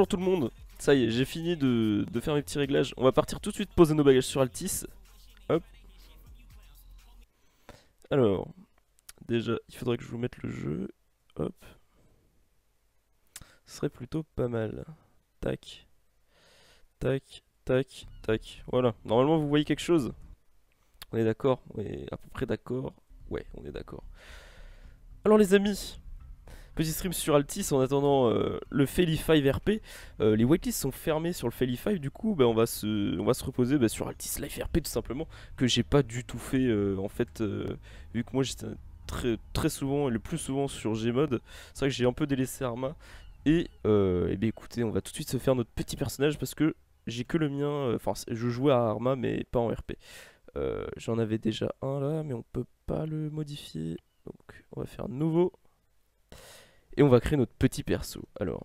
Bonjour tout le monde. Ça y est, j'ai fini de faire mes petits réglages. On va partir tout de suite poser nos bagages sur Altis. Hop. Alors, déjà, il faudrait que je vous mette le jeu. Hop. Ce serait plutôt pas mal. Tac. Tac. Tac. Tac. Voilà. Normalement, vous voyez quelque chose. On est d'accord? On est à peu près d'accord. Ouais, on est d'accord. Alors les amis, petit stream sur Altis en attendant le Faily 5 RP. Les waitlists sont fermés sur le Faily 5, du coup bah, on va se reposer bah, sur Altis Life RP tout simplement, que j'ai pas du tout fait en fait, vu que moi j'étais très souvent, et le plus souvent sur Gmod. C'est vrai que j'ai un peu délaissé Arma. Et bien écoutez, on va tout de suite se faire notre petit personnage parce que j'ai que le mien, enfin je jouais à Arma mais pas en RP. J'en avais déjà un là mais on peut pas le modifier. Donc on va faire nouveau. Et on va créer notre petit perso. Alors,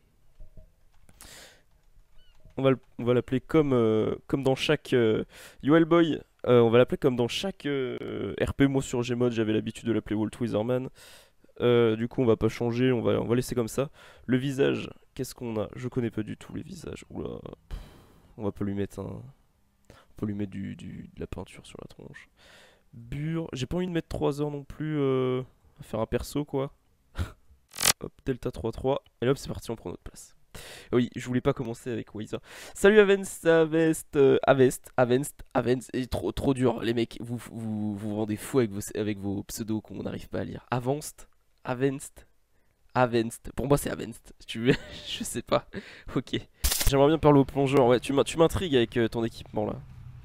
on va l'appeler comme dans chaque UL Boy. On va l'appeler comme dans chaque RP. Moi sur Gmod, j'avais l'habitude de l'appeler Walt Wizerman. Du coup, on va pas changer. On va laisser comme ça. Le visage, qu'est-ce qu'on a? Je connais pas du tout les visages. Oula, on va pas lui mettre un. On peut lui mettre de la peinture sur la tronche. Bure. J'ai pas envie de mettre 3 heures non plus à faire un perso quoi. Hop, Delta 3-3. Et là, hop, c'est parti, on prend notre place. Oui, je voulais pas commencer avec Wiser. Salut Avest, Avest. Et trop dur, les mecs. Vous rendez fou avec vos pseudos qu'on n'arrive pas à lire. Avenst. Pour moi, c'est Avenst. Si tu veux, je sais pas. Ok. J'aimerais bien parler au plongeur. Ouais, tu m'intrigues avec ton équipement là.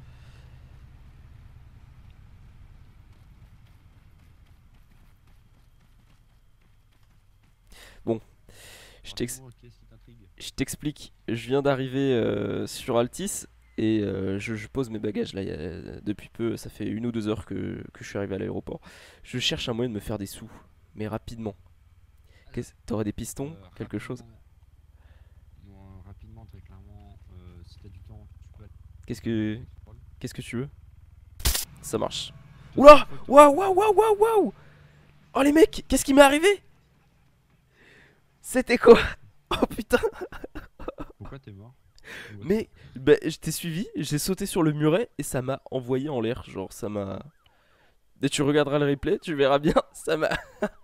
Bon, je t'explique. Je viens d'arriver sur Altis et je pose mes bagages là. Depuis peu, ça fait 1 ou 2 heures que je suis arrivé à l'aéroport. Je cherche un moyen de me faire des sous, mais rapidement. T'aurais des pistons, quelque chose? Rapidement, très clairement, si t'as du temps, tu peux aller. Qu'est-ce que tu veux? Ça marche. Oula! Waouh! Oh les mecs, qu'est-ce qui m'est arrivé? C'était quoi? Oh putain! Pourquoi t'es mort? Mais bah, je t'ai suivi, j'ai sauté sur le muret et ça m'a envoyé en l'air. Genre, ça m'a. Et tu regarderas le replay, tu verras bien, ça m'a.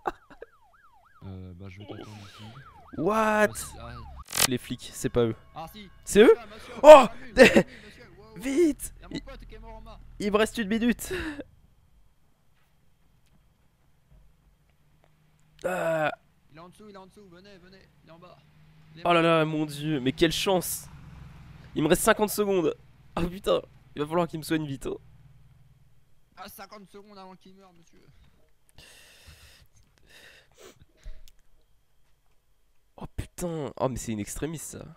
Bah, je vais t'attendre ici. What? Les flics, c'est pas eux. Ah si! C'est eux? Monsieur, Oh! monsieur, wow, wow. Vite! Y'a mon pote qui est mort en bas. Il me reste 1 minute. Ah. Il est en dessous, venez, il est en bas. Oh là là, mon dieu, mais quelle chance! Il me reste 50 secondes. Oh putain, il va falloir qu'il me soigne vite. Oh. Ah, 50 secondes avant qu'il meure, monsieur. Oh putain, oh mais c'est une extrémiste ça.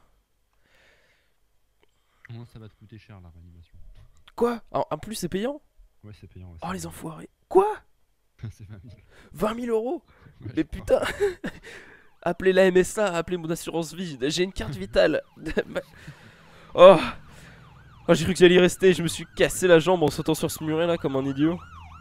Non, ça va te coûter cher la réanimation. Quoi? En plus c'est payant? Ouais, c'est payant. Ouais, oh les enfoirés. Quoi? C'est 20 000. 20 000 euros? Ouais, mais putain. Appelez la MSA, appelez mon assurance vie. J'ai une carte vitale. Oh, oh j'ai cru que j'allais y rester. Je me suis cassé la jambe en sautant sur ce muret là comme un idiot.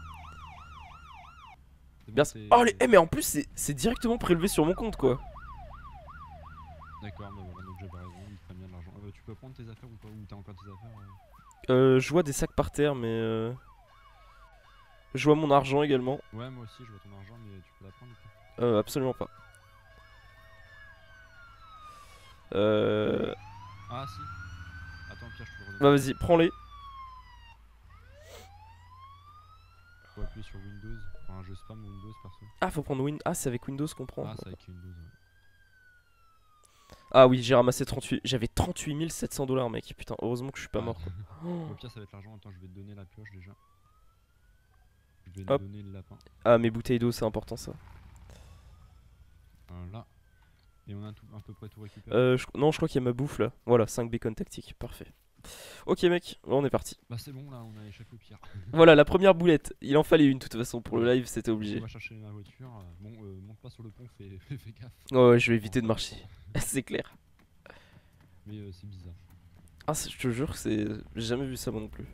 Bon, oh mais en plus c'est directement prélevé sur mon compte quoi. D'accord, mais voilà, donc j'avais raison, ils prennent bien de l'argent. Tu peux prendre tes affaires ou pas? Ou t'as encore tes affaires Je vois des sacs par terre mais je vois mon argent également. Ouais, moi aussi je vois ton argent, mais tu peux la prendre ou pas? Absolument pas. Ah si. Attends, Pierre, je te le redonne. Bah vas-y, prends-les. Faut appuyer sur Windows. Enfin, je spam Windows perso. Ah, faut prendre Windows. Ah, c'est avec Windows qu'on prend. Ah, c'est avec Windows, ouais. Ah oui, j'ai ramassé 38. J'avais 38 700 $, mec. Putain, heureusement que je suis pas mort. Quoi. Au pire, ça va être l'argent. Attends, je vais te donner la pioche déjà. Je vais te Hop. donner le lapin. Ah, mes bouteilles d'eau, c'est important ça. Voilà. Et on a à peu près tout récupéré. Non, je crois qu'il y a ma bouffe là. Voilà, 5 bacon tactiques. Parfait. Ok, mec, on est parti. Bah, c'est bon, là, on a échappé au pire. Voilà, la première boulette. Il en fallait une, de toute façon. Pour le live, c'était obligé. On va chercher ma voiture. Bon, monte pas sur le pont, fais gaffe. Oh, ouais, je vais éviter de marcher. C'est clair. Mais c'est bizarre. Ah, je te jure, j'ai jamais vu ça moi non plus.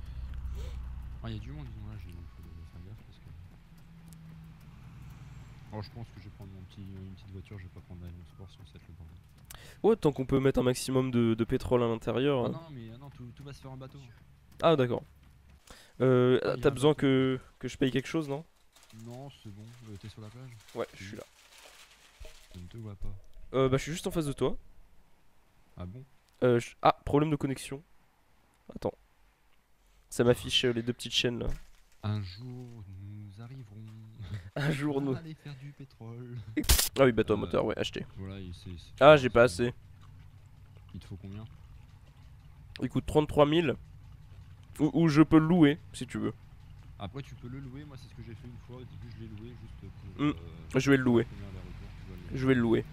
Ah, il y a du monde, disons là, faut faire gaffe parce que. Alors je pense que je vais prendre une petite voiture, je vais pas prendre la Lion Sport sinon ça va être le bordel. Ouais, tant qu'on peut mettre un maximum de pétrole à l'intérieur. Non, non, mais non, tout va se faire en bateau. Ah, d'accord. Ah, il y a T'as un besoin bateau. que je paye quelque chose, non? Non, c'est bon, t'es sur la plage? Ouais, je suis là. Je ne te vois pas. Bah, je suis juste en face de toi. Ah bon? Ah, problème de connexion. Attends. Ça m'affiche les deux petites chaînes là. Un jour, nous arriverons Un jour, nous. à aller faire du pétrole. Ah oui, bateau à Euh, moteur, ouais, acheté. Voilà, Ah, j'ai pas assez. Il te faut combien? Il coûte 33 000. Ou je peux le louer, si tu veux. Après, tu peux le louer. Moi, c'est ce que j'ai fait une fois. Au début, je l'ai loué juste pour. Je vais le louer. combien aller-retour, tu vois, Je vais le louer.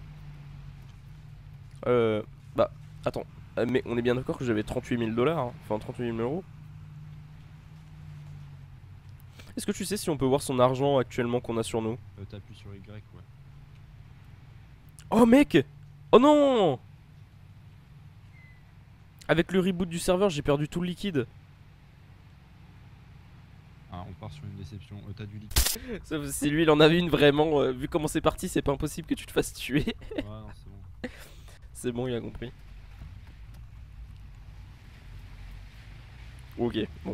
Bah, attends. Mais on est bien d'accord que j'avais 38 000 dollars, hein. Enfin 38 000 euros. Est-ce que tu sais si on peut voir son argent actuellement qu'on a sur nous? T'appuies sur Y, ouais. Oh mec! Oh non! Avec le reboot du serveur, j'ai perdu tout le liquide. Ah, on part sur une déception. T'as du liquide. Sauf si lui il en avait une vraiment. Vu comment c'est parti, c'est pas impossible que tu te fasses tuer. Ouais, non, c'est bon. C'est bon, il a compris. Ok, bon.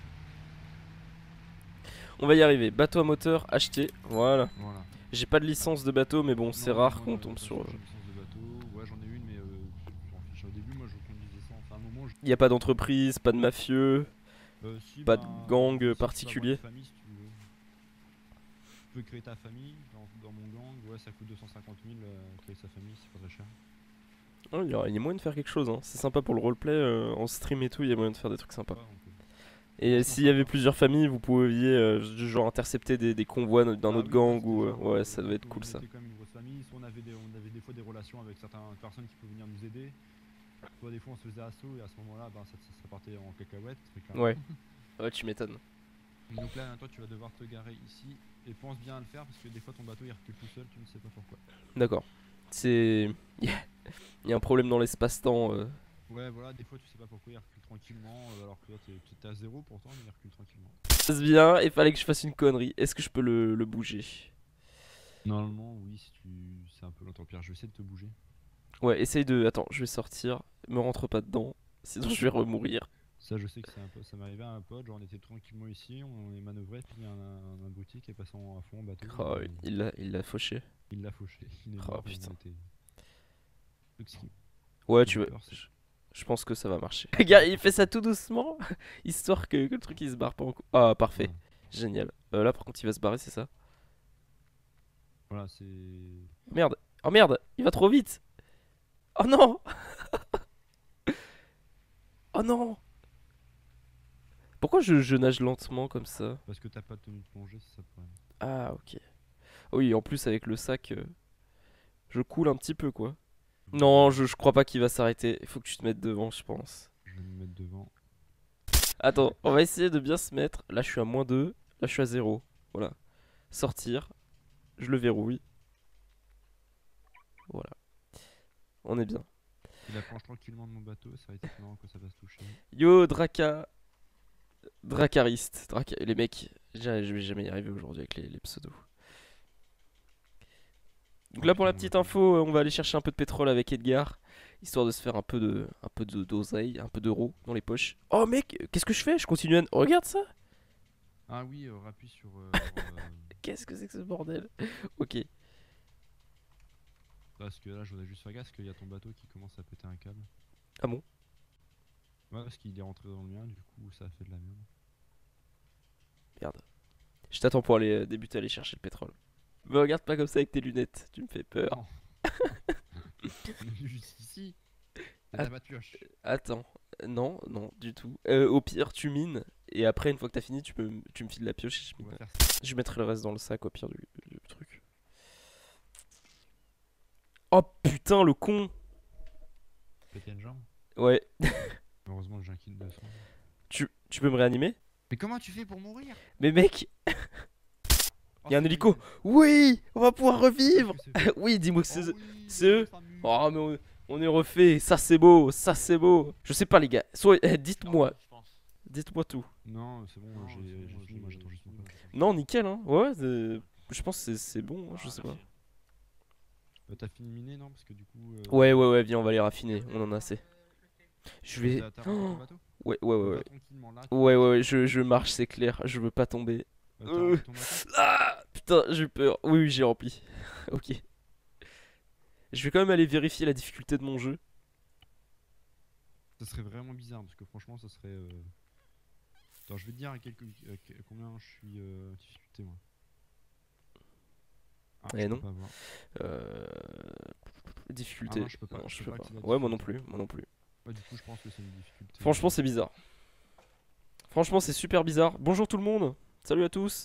On va y arriver. Bateau à moteur acheté. Voilà. Voilà. J'ai pas de licence de bateau, mais bon, c'est Non, rare moi, qu'on non, tombe pas sur. chercher une licence de bateau. Ouais, j'en ai une, mais je m'en fiche. Au début, moi, je conduisais ça. Enfin, à un moment, Y a pas d'entreprise, pas de mafieux. si, Pas de ben, gang si tu veux avoir particulier. une famille, si tu veux. Tu peux créer ta famille dans mon gang. Ouais, ça coûte 250 000 créer sa famille, c'est pas très cher. Oh, il y a moyen de faire quelque chose, hein. C'est sympa pour le roleplay, en stream et tout, il y a moyen de faire des trucs sympas. Ouais, on peut. Et Franchement, s'il y avait sympa. plusieurs familles, vous pouviez genre intercepter des convois d'un Ah autre oui, ouais, gang c'était ou. genre, Ouais, ça devait être on cool ça. était quand même une grosse famille. Soit on avait des fois des relations avec certaines personnes qui pouvaient venir nous aider. Soit des fois on se faisait assaut et à ce moment-là, ben, ça partait en cacahuète, très clairement. Ouais. Ouais, tu m'étonnes. Donc là, toi, tu vas devoir te garer ici et pense bien à le faire parce que des fois ton bateau il recule tout seul, tu ne sais pas pourquoi. D'accord. C'est. Il y a un problème dans l'espace-temps. Ouais, voilà, des fois tu sais pas pourquoi il recule tranquillement alors que là t'es à zéro pourtant, mais il recule tranquillement. Ça se passe bien, il fallait que je fasse une connerie. Est-ce que je peux le bouger? Normalement, oui, si tu. C'est un peu lent, pire. Je vais essayer de te bouger. Ouais, essaye de. Attends, je vais sortir. Me rentre pas dedans. Sinon, je vais remourir. Ça, je sais que c'est un peu. Ça m'est arrivé à un pote, genre on était tranquillement ici, on est manœuvré, puis il y a un abruti qui est passé à fond en bateau. Oh, et il l'a fauché. il l'a fauché. Il est Oh, mort, putain. on était. Donc, Ouais, j'ai tu veux. peur, c'est- Je pense que ça va marcher. Regarde, il fait ça tout doucement. Histoire que le truc il se barre pas en Ah, parfait. Ouais. Génial. Là, par contre, il va se barrer, c'est ça? Voilà, c'est. Merde. Oh merde, il va trop vite. Oh non. Oh non. Pourquoi je nage lentement comme ça? Parce que t'as pas de tenue de plongée, c'est ça le problème. Ah, ok. Oui, en plus, avec le sac, je coule un petit peu, quoi. Non, je crois pas qu'il va s'arrêter. Il faut que tu te mettes devant, je pense. Je vais me mettre devant. Attends, on va essayer de bien se mettre. Là, je suis à -2. Là, je suis à 0. Voilà. Sortir. Je le verrouille. Voilà. On est bien. Il approche tranquillement de mon bateau, ça va être marrant quand ça va se toucher. Yo, Draka. Dracariste. Les mecs, je vais jamais y arriver aujourd'hui avec les pseudos. Donc là, pour la petite info, on va aller chercher un peu de pétrole avec Edgar. Histoire de se faire un peu d'oseille, un peu d'euros dans les poches. Oh mec, qu'est-ce que je fais? Je continue à. Regarde ça! Ah oui, rappuie sur. Qu'est-ce que c'est que ce bordel? Ok. Parce que là, je voudrais juste faire gaffe parce qu'il y a ton bateau qui commence à péter un câble. Ah bon? Ouais, parce qu'il est rentré dans le mien, du coup, ça a fait de la merde. Merde. Je t'attends pour aller débuter à aller chercher le pétrole. Me regarde pas comme ça avec tes lunettes, tu me fais peur. Non. On est juste ici. Ah. T'as pas de pioche. Attends, non, non, du tout. Au pire, tu mines, et après, une fois que t'as fini, tu me files la pioche et je On va mine. faire ça. Je mettrai le reste dans le sac au pire du truc. Oh putain, le con! Péter une jambe. Ouais. Heureusement, j'ai un kit de soin. Tu peux me réanimer? Mais comment tu fais pour mourir? Mais mec, Oh, y a un c'est hélico! génial. Oui! On va pouvoir revivre! Qu'est-ce que c'est? Oui, dis-moi que Oh c'est eux. oui, C'est eux? on s'amuse. Oh, mais on est refait, ça c'est beau, ça c'est beau. Je sais pas, les gars, dites-moi, Je pense. dites-moi tout. Non, c'est bon, Non, j'ai c'est bon, fini, moi j'attends juste mon pote. Non, nickel, hein, ouais, je pense que c'est bon, je sais pas. T'as fini de miner, non? Parce que du coup. Ouais, viens, on va les raffiner, on en a assez. Je vais. T'as rempli ton bateau? Ouais, Va tranquillement là. ouais, je marche, c'est clair, je veux pas tomber. T'as rempli ton bateau? Ah, putain, j'ai eu peur. Oui, j'ai rempli. Ok. Je vais quand même aller vérifier la difficulté de mon jeu. Ça serait vraiment bizarre parce que franchement, ça serait. Attends, je vais te dire à combien je suis difficulté moi. Ah, Eh je non. peux pas voir. Difficulté. Ah non, je peux pas. Non, je peux pas. activer la Ouais, moi non difficulté. plus, moi non plus. Ouais, du coup, je pense que c'est une difficulté. Franchement, c'est bizarre. Franchement, c'est super bizarre. Bonjour tout le monde. Salut à tous.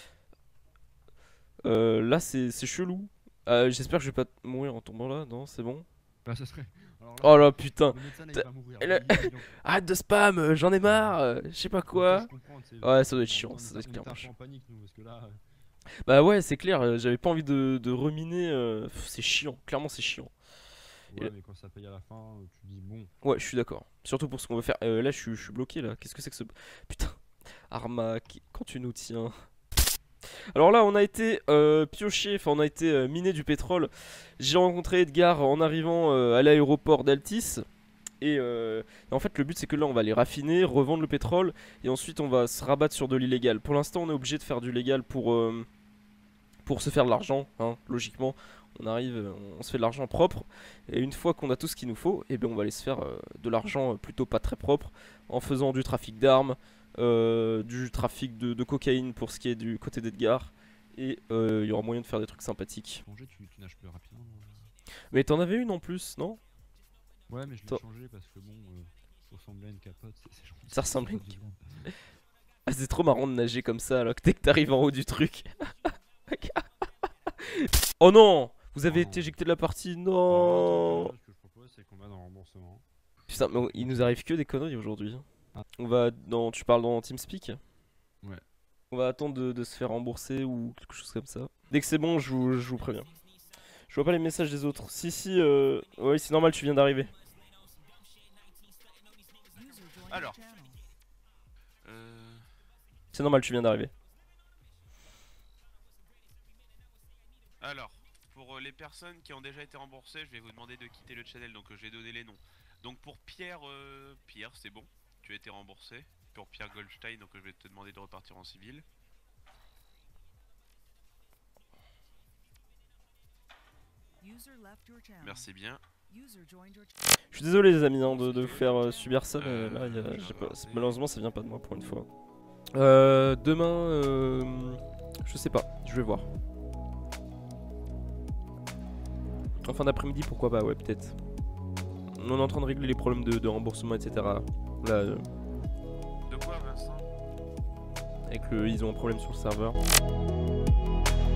Là, c'est chelou. J'espère que je vais pas mourir en tombant là. Non, c'est bon. Bah, ça serait. Alors là, Oh là, putain. le médecin, là, il va mourir. Et là- Arrête de spam, j'en ai marre. Je sais pas quoi. Ouais, ça doit être chiant, ça doit être clairement chiant. en panique, nous, parce que là. Bah ouais, c'est clair, j'avais pas envie de reminer. C'est chiant, clairement c'est chiant. Ouais, mais quand ça paye à la fin, tu dis bon. Ouais, je suis d'accord. Surtout pour ce qu'on veut faire. Là, je suis bloqué là. Qu'est-ce que c'est que ce. Putain. Arma, quand tu nous tiens. Alors là, on a été pioché, enfin, on a été miné du pétrole. J'ai rencontré Edgar en arrivant à l'aéroport d'Altis. Et en fait, le but c'est que là, on va les raffiner, revendre le pétrole. Et ensuite, on va se rabattre sur de l'illégal. Pour l'instant, on est obligé de faire du légal pour se faire de l'argent, hein, logiquement. On arrive, on se fait de l'argent propre. Et une fois qu'on a tout ce qu'il nous faut, et bien on va aller se faire de l'argent plutôt pas très propre en faisant du trafic d'armes, du trafic de cocaïne pour ce qui est du côté d'Edgar. Et il y aura moyen de faire des trucs sympathiques. Changer, tu nages plus rapidement. Mais t'en avais une en plus, non? Ouais, mais je l'ai changé parce que bon, ça ressemblait à une capote. Ça ressemble à une capote. Ah, c'est trop marrant de nager comme ça alors que dès que t'arrives en haut du truc. Oh non! Vous avez été éjecté de la partie, non! Ce que je propose, c'est qu'on va dans le remboursement. Putain, mais il nous arrive que des conneries aujourd'hui. Ah. On va dans. Tu parles dans TeamSpeak? Ouais. On va attendre de se faire rembourser ou quelque chose comme ça. Dès que c'est bon, je vous préviens. Je vois pas les messages des autres. Si, ouais, c'est normal, tu viens d'arriver. Alors. C'est normal, tu viens d'arriver. Alors, pour les personnes qui ont déjà été remboursées, je vais vous demander de quitter le channel, donc je vais donner les noms. Donc pour Pierre, Pierre c'est bon, tu as été remboursé. Pour Pierre Goldstein, donc je vais te demander de repartir en civil. Merci bien. Je suis désolé les amis hein, de vous faire subir ça, mais là, malheureusement ça vient pas de moi pour une fois. Demain, je sais pas, je vais voir. En fin d'après-midi, pourquoi pas, ouais, peut-être. On est en train de régler les problèmes de remboursement, etc. Là, De quoi, Vincent? avec ils ont un problème sur le serveur.